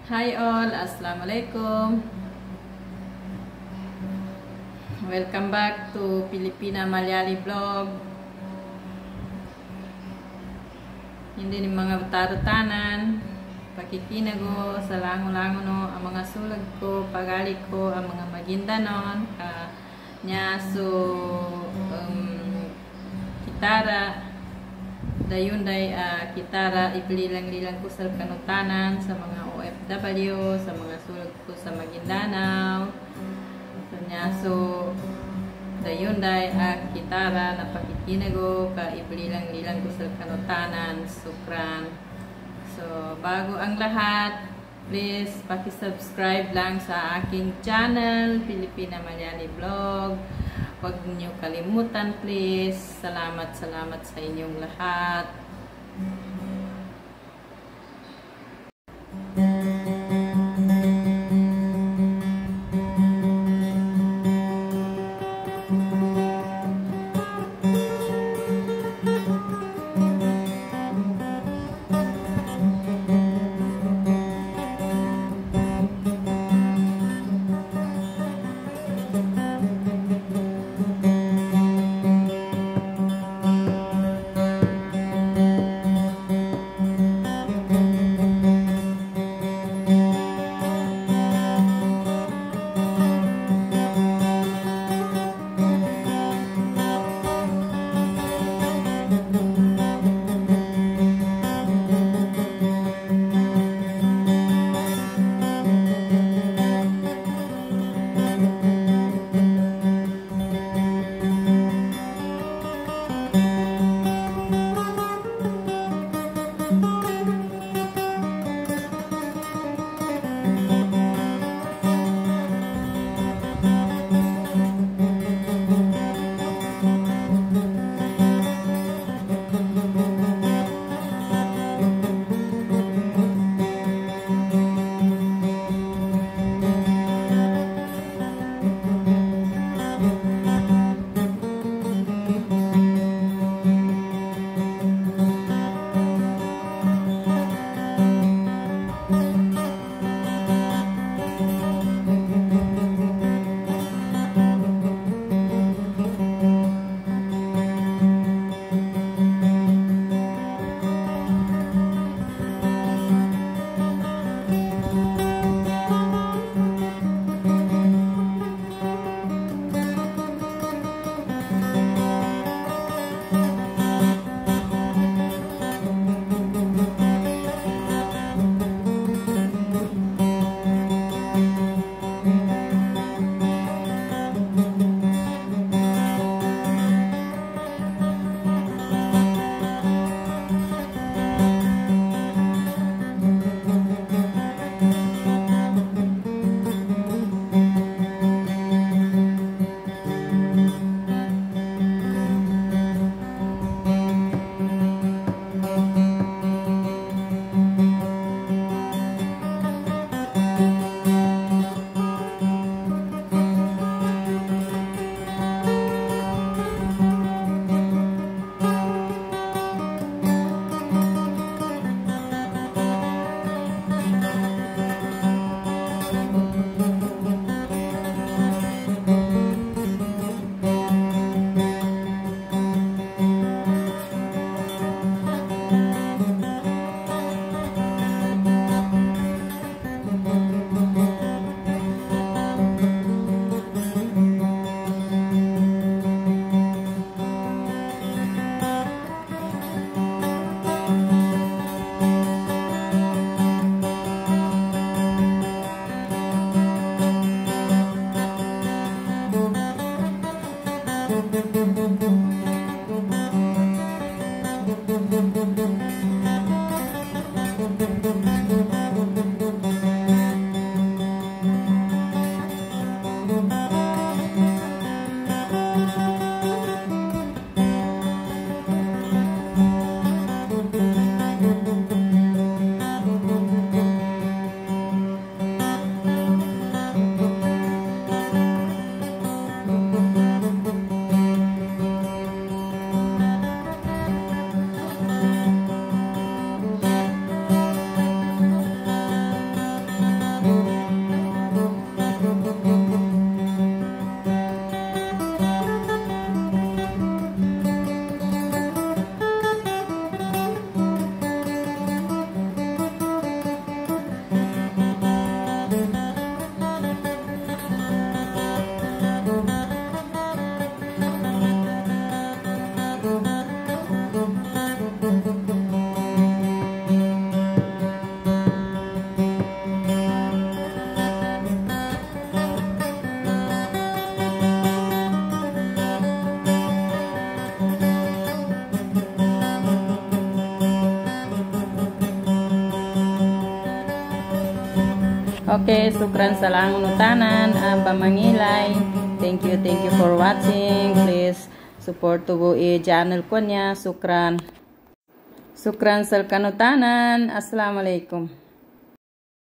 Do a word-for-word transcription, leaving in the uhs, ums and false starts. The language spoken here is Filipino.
Hi all, Assalamualaikum. Welcome back to Pilipina Malayali Vlog. Hindi ni mga tarutanan, pakikinago sa lango-lango no, ang mga sulag ko, pagali ko, ang mga magindanon, uh, nya so um, kitara, dayon day uh, kitara ibililang-lilang ko sa kanutanan sa mga O F W, sa mga sulag ko sa Maguindanao. So nya so dayon day uh, kitara na pakikinago ka ibililang-lilang ko sa kanutanan, sukran. So bago ang lahat, please paki-subscribe lang sa aking channel Pilipina Malayali Vlog. Huwag niyo kalimutan, please. Salamat, salamat sa inyong lahat. Okay, sukran sa langon tanan, ang pamangilay. Thank you, thank you for watching. Please support to go i-channel ko niya. Sukran. Sukran sa kanutanan. Assalamualaikum.